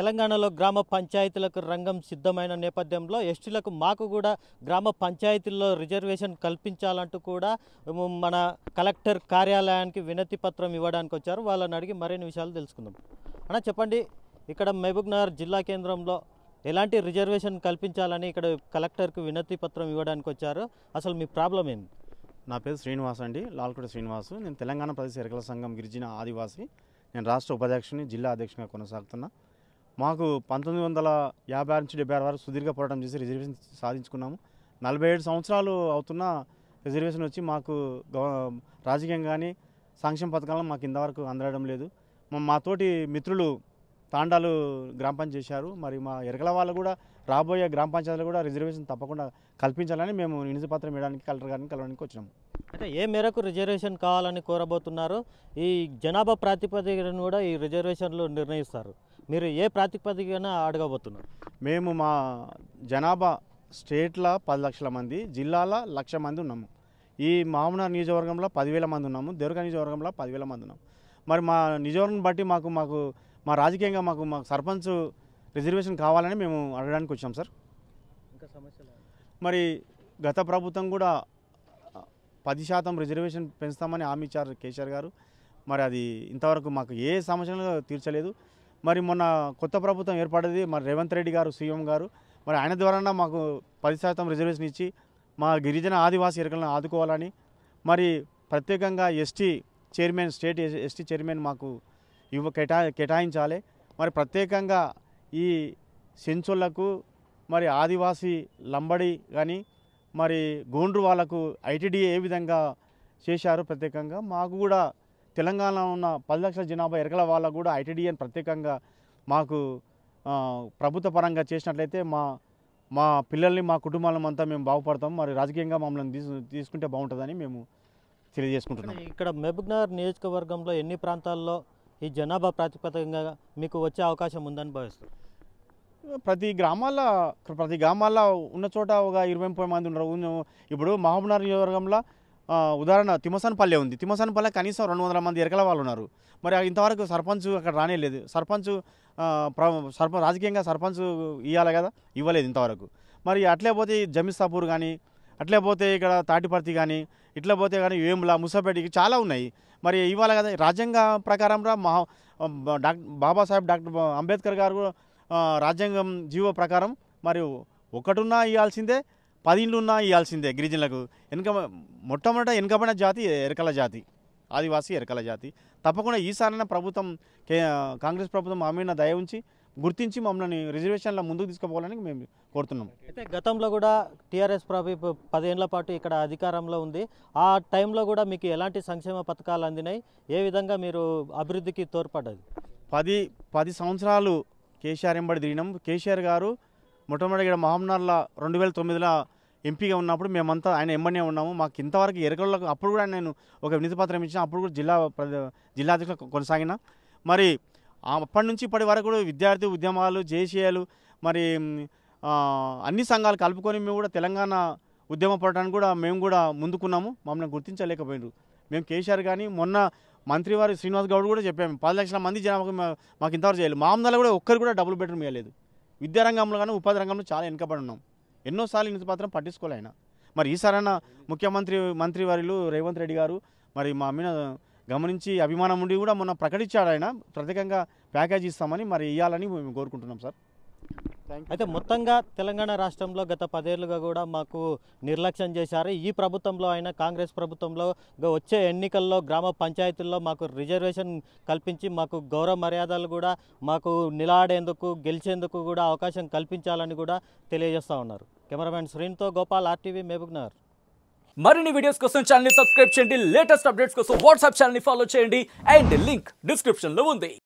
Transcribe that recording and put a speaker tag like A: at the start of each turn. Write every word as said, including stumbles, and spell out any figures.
A: తెలంగాణలో గ్రామ పంచాయతీలకు రంగం సిద్ధమైన నేపథ్యంలో ఎస్టీలకు మాకు కూడా గ్రామ పంచాయతీల్లో రిజర్వేషన్ కల్పించాలంటూ కూడా మన కలెక్టర్ కార్యాలయానికి వినతి పత్రం ఇవ్వడానికి వచ్చారు. వాళ్ళని అడిగి మరిన్ని విషయాలు తెలుసుకుందాం. అన్న చెప్పండి, ఇక్కడ మహబూబ్నగర్ జిల్లా కేంద్రంలో ఎలాంటి రిజర్వేషన్ కల్పించాలని ఇక్కడ కలెక్టర్కి వినతి పత్రం ఇవ్వడానికి వచ్చారు. అసలు మీ ప్రాబ్లం ఏంటి?
B: నా పేరు శ్రీనివాస్ అండి, లాల్కోట శ్రీనివాసు. నేను తెలంగాణ ప్రదేశ్ ఎరకల సంఘం గిరిజన ఆదివాసి. నేను రాష్ట్ర ఉపాధ్యక్షుని, జిల్లా అధ్యక్షునిగా కొనసాగుతున్నా. మాకు పంతొమ్మిది వందల యాభై ఆరు నుంచి డెబ్బై ఆరు వరకు సుదీర్ఘ పోరాటం చేసి రిజర్వేషన్ సాధించుకున్నాము. నలభై ఏడు సంవత్సరాలు అవుతున్న రిజర్వేషన్ వచ్చి మాకు రాజకీయం కానీ సంక్షేమ పథకాలను మాకు ఇంతవరకు అందడం లేదు. మాతోటి మిత్రులు తాండాలు గ్రామ పంచాయతీ చేశారు. మరి మా ఎరకల వాళ్ళు కూడా రాబోయే గ్రామ పంచాయతీలు కూడా రిజర్వేషన్ తప్పకుండా కల్పించాలని మేము వినతి పత్రం ఇవ్వడానికి కలెక్టర్ గారిని కలవడానికి వచ్చినాము.
A: అయితే ఏ మేరకు రిజర్వేషన్ కావాలని కోరబోతున్నారు? ఈ జనాభా ప్రాతిపదికను కూడా ఈ రిజర్వేషన్లు నిర్ణయిస్తారు. మీరు ఏ ప్రాతిపదికన అడగబోతున్నారు?
B: మేము మా జనాభా స్టేట్ల పది లక్షల మంది, జిల్లాల లక్ష మంది ఉన్నాము. ఈ మహబూబ్నగర్ నియోజకవర్గంలో పదివేల మంది ఉన్నాము, దేవరకద్ర నియోజకవర్గంలో పదివేల మంది ఉన్నాము. మరి మా నియోజకవర్గం బట్టి మాకు మాకు మా రాజకీయంగా మాకు మాకు సర్పంచ్ రిజర్వేషన్ కావాలని మేము అడగడానికి వచ్చాం సార్.
A: ఇంకా సమస్యలు
B: మరి గత ప్రభుత్వం కూడా పది శాతం రిజర్వేషన్ పెంచుతామని హామీ ఇచ్చారు కేసీఆర్ గారు. మరి అది ఇంతవరకు మాకు ఏ సమస్యలు తీర్చలేదు. మరి మొన్న కొత్త ప్రభుత్వం ఏర్పడింది, మరి రేవంత్ రెడ్డి గారు సీఎం గారు, మరి ఆయన ద్వారా మాకు పది శాతం రిజర్వేషన్ ఇచ్చి మా గిరిజన ఆదివాసీ ఎరకలను ఆదుకోవాలని, మరి ప్రత్యేకంగా ST chairman, state ST chairman మాకు ఇవ్వ కేటా కేటాయించాలి. మరి ప్రత్యేకంగా ఈ సెంచోళ్లకు, మరి ఆదివాసీ లంబడి కానీ, మరి గోండ్రు వాళ్ళకు ఐటీడీఏ ఏ విధంగా చేశారు ప్రత్యేకంగా, మాకు కూడా తెలంగాణలో ఉన్న పది లక్షల జనాభా ఎరకల వాళ్ళకు కూడా ఐటీడీఏని ప్రత్యేకంగా మాకు ప్రభుత్వ పరంగా చేసినట్లయితే మా మా పిల్లల్ని, మా కుటుంబాలను అంతా మేము బాగుపడతాం. మరి రాజకీయంగా మమ్మల్ని తీసు తీసుకుంటే బాగుంటుందని మేము తెలియజేసుకుంటున్నాం.
A: ఇక్కడ మహబూబ్నగర్ నియోజకవర్గంలో ఎన్ని ప్రాంతాల్లో ఈ జనాభా ప్రాతిపదికగా మీకు వచ్చే అవకాశం ఉందని భావిస్తారు?
B: ప్రతి గ్రామాల్లో ప్రతి గ్రామాల్లో ఉన్న చోట ఒక ఇరవై ముప్పై మంది ఉన్నారు. ఇప్పుడు మహబూబ్నగర్ నియోజకవర్గంలో ఉదాహరణ తిమ్మసనపల్లె ఉంది. తిమ్మసనపల్లె కనీసం రెండు వందల మంది ఎరకల వాళ్ళు ఉన్నారు. మరి ఇంతవరకు సర్పంచ్ అక్కడ రానేలేదు. సర్పంచ్ సర్ప రాజకీయంగా సర్పంచ్ ఇవ్వాలి కదా, ఇవ్వలేదు ఇంతవరకు. మరి అట్లే పోతే జమిస్తాపూర్ కానీ, అట్లే పోతే ఇక్కడ తాటిపర్తి కానీ, ఇట్లా పోతే కానీ వేముల, ముసాపేటకి చాలా ఉన్నాయి. మరి ఇవ్వాలి కదా. రాజ్యాంగ ప్రకారం రా మహా డాక్టర్ బాబాసాహెబ్ డాక్టర్ అంబేద్కర్ గారు రాజ్యాంగం జీవో ప్రకారం మరి ఒకటున్నా ఇవ్వాల్సిందే, పది ఇండ్లున్నా ఇవ్వాల్సిందే గిరిజనులకు. వెనుక మొట్టమొదట వెనుకబడిన జాతి ఎరకల జాతి, ఆదివాసీ ఎరకల జాతి. తప్పకుండా ఈసారైనా ప్రభుత్వం కాంగ్రెస్ ప్రభుత్వం మా మీద దయ ఉంచి గుర్తించి మమ్మల్ని రిజర్వేషన్ల ముందుకు తీసుకుపోవాలని మేము కోరుతున్నాం.
A: అయితే గతంలో కూడా టీఆర్ఎస్ ప్రభుత్వం పదేళ్ల పాటు ఇక్కడ అధికారంలో ఉంది. ఆ టైంలో కూడా మీకు ఎలాంటి సంక్షేమ పథకాలు అందినాయి? ఏ విధంగా మీరు అభివృద్ధికి తోడ్పడ్డది?
B: పది పది సంవత్సరాలు కేసీఆర్ ఎంబడి తిరిగినాం. కేసీఆర్ గారు మొట్టమొదటిగా మహబూబ్నగర్లో రెండు వేల తొమ్మిదిలో ఎంపీగా ఉన్నప్పుడు మేమంతా ఆయన ఎంబడినే ఉన్నాము. మాకు ఇంతవరకు ఎరకలకు అప్పుడు కూడా నేను ఒక వినతి పత్రం ఇచ్చిన, అప్పుడు కూడా జిల్లా జిల్లా అధ్యక్షులు కొనసాగిన. మరి అప్పటి నుంచి ఇప్పటి వరకు కూడా విద్యార్థి ఉద్యమాలు, జేసీఏలు, మరి అన్ని సంఘాలు కలుపుకొని మేము కూడా తెలంగాణ ఉద్యమ పోరాటానికి కూడా మేము కూడా ముందుకున్నాము. మమ్మల్ని గుర్తించలేకపోయినారు. మేము కేసీఆర్ కానీ మొన్న మంత్రివారి శ్రీనివాస్ గౌడ్ కూడా చెప్పాము, పది లక్షల మంది జనాభాకు మాకు ఇంతవరకు చేయలేదు. మామూలుగా కూడా ఒక్కరు కూడా డబుల్ బెడ్రూమ్ ఇవ్వలేదు. విద్యారంగంలో కానీ ఉపాధి రంగంలో చాలా వెనుకబడి ఉన్నాం. ఎన్నోసార్లు వినతి పత్రం పట్టించుకోలే ఆయన. మరి ఈసారైనా ముఖ్యమంత్రి మంత్రివారులు రేవంత్ రెడ్డి గారు మరి మా మీద గమనించి అభిమానం ఉండి కూడా మొన్న ప్రకటించాడు ఆయన, ప్రత్యేకంగా ప్యాకేజీ ఇస్తామని మరి ఇవ్వాలని మేము కోరుకుంటున్నాం సార్.
A: అయితే మొత్తంగా తెలంగాణ రాష్ట్రంలో గత పదేళ్లుగా కూడా మాకు నిర్లక్ష్యం చేశారు. ఈ ప్రభుత్వంలో అయినా కాంగ్రెస్ ప్రభుత్వంలో వచ్చే ఎన్నికల్లో గ్రామ పంచాయతీల్లో మాకు రిజర్వేషన్ కల్పించి మాకు గౌరవ మర్యాదలు కూడా మాకు నిలబడేందుకు, గెలిచేందుకు కూడా అవకాశం కల్పించాలని కూడా తెలియజేస్తూ ఉన్నారు. కెమెరామెన్ శ్రీనితో గోపాల్, ఆర్టీవీ, మహబూబ్నగర్.
C: మరిన్ని వీడియోస్ కోసం ఛానల్ ని సబ్స్క్రైబ్ చేయండి. లేటెస్ట్ అప్డేట్స్ కోసం వాట్సాప్ ఛానల్ ని ఫాలో చేయండి. అండ్ లింక్ డిస్క్రిప్షన్ లో ఉంది.